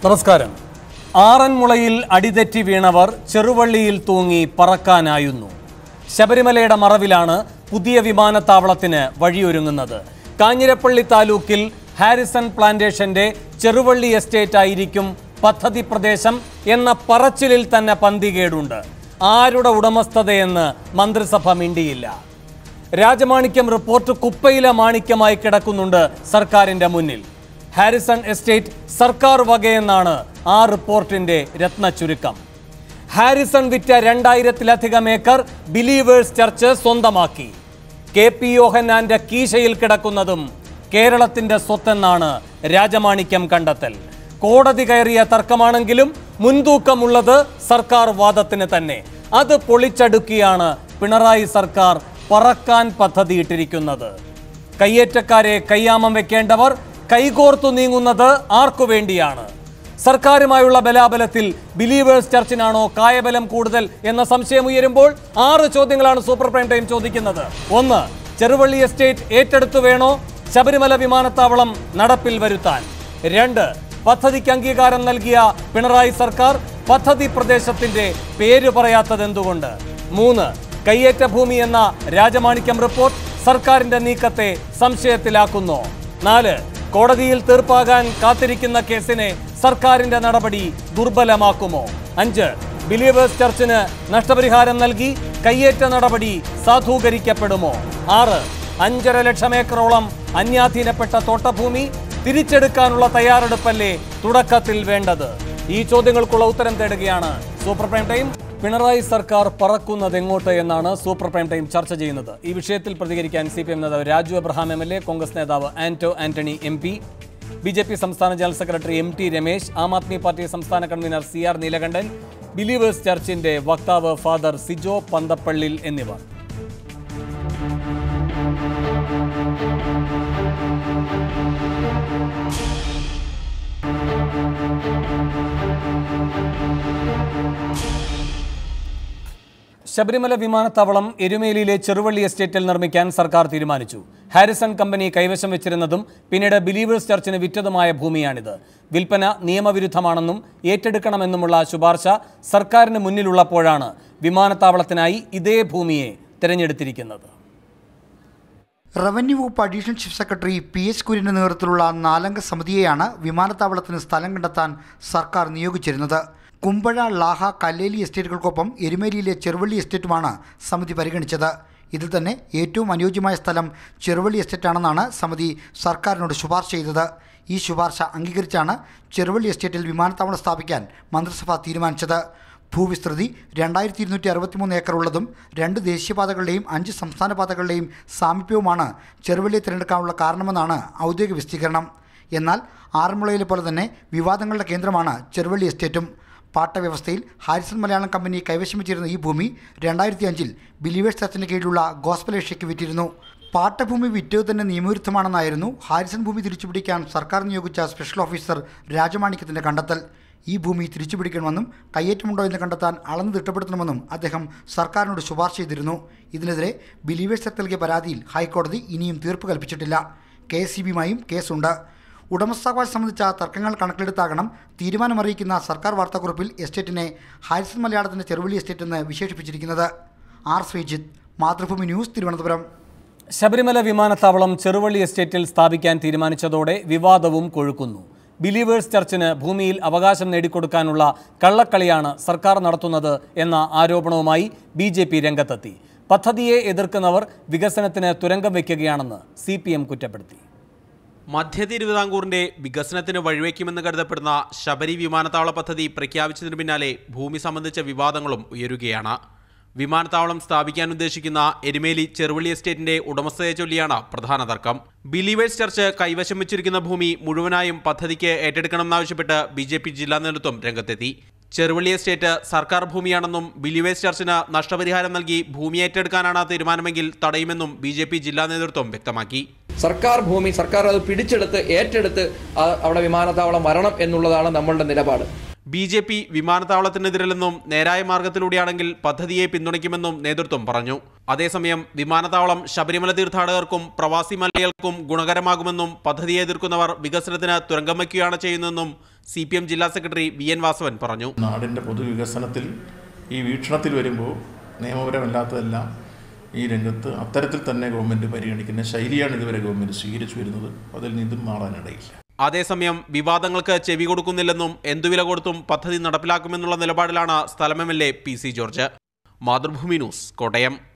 നമസ്കാരം. ആറന്മുളയിൽ അടിതെറ്റി വീണവർ ചെറുവള്ളിയിൽ തൂങ്ങി പറക്കാനായുന്നു. ശബരിമലയുടെ മറവിലാണ് പുതിയ വിമാനത്താവളത്തിന് വഴിയൊരുങ്ങുന്നത്. കാഞ്ഞിരപ്പള്ളി താലൂക്കിൽ ഹാരിസൺ പ്ലാന്റേഷന്റെ ചെറുവള്ളി എസ്റ്റേറ്റ് ആയിരിക്കും പദ്ധതി പ്രദേശം എന്ന പറച്ചിലിൽ തന്നെ പന്തികേടുണ്ട്. ആരുടെ ഉടമസ്ഥതയെന്ന് മന്ത്രിസഭ മിണ്ടിയില്ല. രാജമാണിക്യം റിപ്പോർട്ട് കുപ്പയിലെ മാണിക്യമായി കിടക്കുന്നുണ്ട് സർക്കാരിന്റെ മുന്നിൽ. ഹാരിസൺ എസ്റ്റേറ്റ് സർക്കാർ വകയെന്നാണ് ആ റിപ്പോർട്ടിന്റെ രത്ന ചുരുക്കം. ഹാരിസൺ വിറ്റ 2000-ലധികം ഏക്കർ ബിലീവേഴ്സ് ചർച്ച് സ്വന്തമാക്കി. KP യോഹന്നാന്റെ കീശയിൽ കിടക്കുന്നതും കേരളത്തിന്റെ സ്വത്തെന്നാണ് രാജമാണിക്യം കണ്ടെത്തൽ. കോടതി കയറിയ തർക്കമാണെങ്കിലും മുൻതൂക്കമുള്ളത് സർക്കാർ വാദത്തിന് തന്നെ. അത് പൊളിച്ചടുക്കിയാണ് പിണറായി സർക്കാർ പറക്കാൻ പദ്ധതിയിട്ടിരിക്കുന്നത്. കയ്യേറ്റക്കാരെ കയ്യാമം വെക്കേണ്ടവർ കൈകോർത്തു നീങ്ങുന്നത് ആർക്കു വേണ്ടിയാണ്? സർക്കാരുമായുള്ള ബലാബലത്തിൽ ബിലീവേഴ്സ് ചർച്ചിനാണോ കായബലം കൂടുതൽ എന്ന സംശയം ഉയരുമ്പോൾ 6 ചോദ്യങ്ങളാണ് സൂപ്പർ പ്രൈം ടൈം ചോദിക്കുന്നത്. 1. ചെറുവള്ളി എസ്റ്റേറ്റ് ഏറ്റെടുത്തു വേണോ ശബരിമല വിമാനത്താവളം നടപ്പിൽ വരുത്താൻ? 2. പദ്ധതിക്ക് അംഗീകാരം നൽകിയ പിണറായി സർക്കാർ പദ്ധതി പ്രദേശത്തിന്റെ പേര് പറയാത്തത് എന്തുകൊണ്ട്? 3. കയ്യേറ്റ ഭൂമി എന്ന രാജമാണിക്യം റിപ്പോർട്ട് സർക്കാരിന്റെ നീക്കത്തെ സംശയത്തിലാക്കുന്നു. 4. കോടതിയിൽ തീർപ്പാകാൻ കാത്തിരിക്കുന്ന കേസിനെ സർക്കാരിന്റെ നടപടി ദുർബലമാക്കുമോ? 5. ബിലീവേഴ്സ് ചർച്ചിന് നഷ്ടപരിഹാരം നൽകി കയ്യേറ്റ നടപടി സാധൂകരിക്കപ്പെടുമോ? 6. 5.5 ലക്ഷം ഏക്കറോളം അന്യാധീനപ്പെട്ട തോട്ടഭൂമി തിരിച്ചെടുക്കാനുള്ള തയ്യാറെടുപ്പല്ലേ തുടക്കത്തിൽ വേണ്ടത്? ഈ ചോദ്യങ്ങൾക്കുള്ള ഉത്തരം തേടുകയാണ് സൂപ്പർ പ്രൈം ടൈം. പിണറായി സർക്കാർ പറക്കുന്നത് എങ്ങോട്ട് എന്നാണ് സൂപ്പർ പ്രൈം ടൈം ചർച്ച ചെയ്യുന്നത്. ഈ വിഷയത്തിൽ പ്രതികരിക്കാൻ CPM നേതാവ് രാജു എബ്രഹാം MLA, കോൺഗ്രസ് നേതാവ് ആന്റോ ആന്റണി MP, BJP സംസ്ഥാന general secretary MT Ramesh, Aam Aadmi Party സംസ്ഥാന കൺവീനർ CR നീലകണ്ഠൻ, ബിലീവേഴ്സ് ചർച്ചിന്റെ വക്താവ് ഫാദർ സിജോ പന്തപ്പള്ളിൽ എന്നിവർ. ശബരിമല വിമാനത്താവളം എരുമേലിയിലെ ചെറുവള്ളി എസ്റ്റേറ്റിൽ നിർമ്മിക്കാൻ സർക്കാർ തീരുമാനിച്ചു. ഹാരിസൺ കമ്പനി കൈവശം വെച്ചിരുന്നതും പിന്നീട് ബിലീവേഴ്സ് ചർച്ചിന് വിറ്റതുമായ ഭൂമിയാണിത്. വിൽപ്പന നിയമവിരുദ്ധമാണെന്നും ഏറ്റെടുക്കണമെന്നുമുള്ള ശുപാർശ സർക്കാരിന് മുന്നിലുള്ളപ്പോഴാണ് വിമാനത്താവളത്തിനായി ഇതേ ഭൂമിയെ തിരഞ്ഞെടുത്തിരിക്കുന്നത്. റവന്യൂ വകുപ്പ് അഡീഷണൽ ചീഫ് സെക്രട്ടറി PS കുര്യന്റെ നേതൃത്വത്തിലുള്ള 4-അംഗ സമിതിയെയാണ് വിമാനത്താവളത്തിന് സ്ഥലം കണ്ടെത്താൻ സർക്കാർ നിയോഗിച്ചിരുന്നത്. കുമ്പഴ, ലാഹ, കല്ലേലി എസ്റ്റേറ്റുകൾക്കൊപ്പം എരുമേലിയിലെ ചെറുവള്ളി എസ്റ്റേറ്റുമാണ് സമിതി പരിഗണിച്ചത്. ഇതിൽ തന്നെ ഏറ്റവും അനുയോജ്യമായ സ്ഥലം ചെറുവള്ളി എസ്റ്റേറ്റാണെന്നാണ് സമിതി സർക്കാരിനോട് ശുപാർശ ചെയ്തത്. ഈ ശുപാർശ അംഗീകരിച്ചാണ് ചെറുവള്ളി എസ്റ്റേറ്റിൽ വിമാനത്താവളം സ്ഥാപിക്കാൻ മന്ത്രിസഭ തീരുമാനിച്ചത്. ഭൂവിസ്തൃതി 2263 ഏക്കർ ഉള്ളതും 2 ദേശീയപാതകളുടെയും 5 സംസ്ഥാന പാതകളുടെയും സാമീപ്യവുമാണ് ചെറുവള്ളിയെ തിരഞ്ഞെടുക്കാനുള്ള കാരണമെന്നാണ് ഔദ്യോഗിക വിശദീകരണം. എന്നാൽ ആറന്മുളയിലെ പോലെ തന്നെ വിവാദങ്ങളുടെ കേന്ദ്രമാണ് ചെറുവള്ളി എസ്റ്റേറ്റും. പാട്ടവ്യവസ്ഥയിൽ ഹാരിസൺ മലയാളം കമ്പനി കൈവശം വെച്ചിരുന്ന ഈ ഭൂമി 2005-ൽ ബിലീവേഴ്സ് ചർച്ചിന് കീഴിലുള്ള ഗോസ്പൽ ഏഷ്യയ്ക്ക് വിറ്റിരുന്നു. പാട്ടഭൂമി വിറ്റത് തന്നെ നിയമവിരുദ്ധമാണെന്നായിരുന്നു ഹാരിസൺ ഭൂമി തിരിച്ചുപിടിക്കാൻ സർക്കാർ നിയോഗിച്ച സ്പെഷ്യൽ ഓഫീസർ രാജമാണിക്യത്തിൻ്റെ കണ്ടെത്തൽ. ഈ ഭൂമി തിരിച്ചുപിടിക്കണമെന്നും കയ്യേറ്റമുണ്ടോ എന്ന് കണ്ടെത്താൻ അളന്ന് തിട്ടപ്പെടുത്തണമെന്നും അദ്ദേഹം സർക്കാരിനോട് ശുപാർശ ചെയ്തിരുന്നു. ഇതിനെതിരെ ബിലീവേഴ്സ് ചർച്ച് നൽകിയ പരാതിയിൽ ഹൈക്കോടതി ഇനിയും തീർപ്പ് കൽപ്പിച്ചിട്ടില്ല. KSCB-യുമായും കേസുണ്ട്. ഉടമസ്ഥാവകാശം സംബന്ധിച്ച തർക്കങ്ങൾ കണക്കിലെടുത്താകണം തീരുമാനമറിയിക്കുന്ന സർക്കാർ വാർത്താക്കുറിപ്പിൽ എസ്റ്റേറ്റിനെ ഹാരിസൺ മലയാളത്തിൻ്റെ ചെറുവള്ളി എസ്റ്റേറ്റ് എന്ന് വിശേഷിപ്പിച്ചിരിക്കുന്നത്. R. ശ്രീജിത്ത്, മാതൃഭൂമി ന്യൂസ്, തിരുവനന്തപുരം. ശബരിമല വിമാനത്താവളം ചെറുവള്ളി എസ്റ്റേറ്റിൽ സ്ഥാപിക്കാൻ തീരുമാനിച്ചതോടെ വിവാദവും കൊഴുക്കുന്നു. ബിലീവേഴ്സ് ചർച്ചിന് ഭൂമിയിൽ അവകാശം നേടിക്കൊടുക്കാനുള്ള കള്ളക്കളിയാണ് സർക്കാർ നടത്തുന്നത് എന്ന ആരോപണവുമായി BJP രംഗത്തെത്തി. പദ്ധതിയെ എതിർക്കുന്നവർ വികസനത്തിന് തുരങ്കം വയ്ക്കുകയാണെന്ന് CPM കുറ്റപ്പെടുത്തി. മധ്യ തിരുവിതാംകൂറിന്റെ വികസനത്തിന് വഴിവെക്കുമെന്ന് കരുതപ്പെടുന്ന ശബരി വിമാനത്താവള പദ്ധതി പ്രഖ്യാപിച്ചതിനു പിന്നാലെ ഭൂമി സംബന്ധിച്ച വിവാദങ്ങളും ഉയരുകയാണ്. വിമാനത്താവളം സ്ഥാപിക്കാൻ ഉദ്ദേശിക്കുന്ന എരുമേലി ചെറുവള്ളി എസ്റ്റേറ്റിന്റെ ഉടമസ്ഥയെ ചൊല്ലിയാണ് പ്രധാന തർക്കം. ബിലീവേഴ്സ് ചർച്ച് കൈവശം വെച്ചിരിക്കുന്ന ഭൂമി മുഴുവനായും പദ്ധതിക്ക് ഏറ്റെടുക്കണമെന്നാവശ്യപ്പെട്ട് BJP ജില്ലാ നേതൃത്വം രംഗത്തെത്തി. ചെറുവള്ളി എസ്റ്റേറ്റ് സർക്കാർ ഭൂമിയാണെന്നും ബിലീവേഴ്സ് ചർച്ചിന് നഷ്ടപരിഹാരം നൽകി ഭൂമി ഏറ്റെടുക്കാനാണ് തീരുമാനമെങ്കിൽ തടയുമെന്നും BJP ജില്ലാ നേതൃത്വം വ്യക്തമാക്കി. സർക്കാർ ഭൂമി സർക്കാർ അത് പിടിച്ചെടുത്ത് ഏറ്റെടുത്ത് അവിടെ വിമാനത്താവളം വരണം എന്നുള്ളതാണ് നമ്മളുടെ നിലപാട്. BJP വിമാനത്താവളത്തിനെതിരല്ലെന്നും നേരായ മാർഗത്തിലൂടെയാണെങ്കിൽ പദ്ധതിയെ പിന്തുണയ്ക്കുമെന്നും നേതൃത്വം പറഞ്ഞു. അതേസമയം വിമാനത്താവളം ശബരിമല തീർത്ഥാടകർക്കും പ്രവാസി മലയാളികൾക്കും ഗുണകരമാകുമെന്നും പദ്ധതിയെ എതിർക്കുന്നവർ വികസനത്തിന് തുരങ്കം വയ്ക്കുകയാണ് ചെയ്യുന്നതെന്നും CPM ജില്ലാ സെക്രട്ടറി VN വാസവൻ പറഞ്ഞു. നാടിൻ്റെ പൊതുവികസനത്തിൽ ഈ വീക്ഷണത്തിൽ വരുമ്പോൾ നിയമപരമല്ലാത്തതെല്ലാം ഈ രംഗത്ത് അത്തരത്തിൽ തന്നെ ഗവൺമെൻറ് പരിഗണിക്കുന്ന ശൈലിയാണ് ഇതുവരെ ഗവൺമെൻറ് സ്വീകരിച്ചു വരുന്നത്. അതിൽ നിന്നും മാറാനിടയില്ല. അതേസമയം വിവാദങ്ങൾക്ക് ചെവി കൊടുക്കുന്നില്ലെന്നും എന്തുവില കൊടുത്തും പദ്ധതി നടപ്പിലാക്കുമെന്നുള്ള നിലപാടിലാണ് സ്ഥലം MLA PC George. Mathrubhumi news, Kottayam.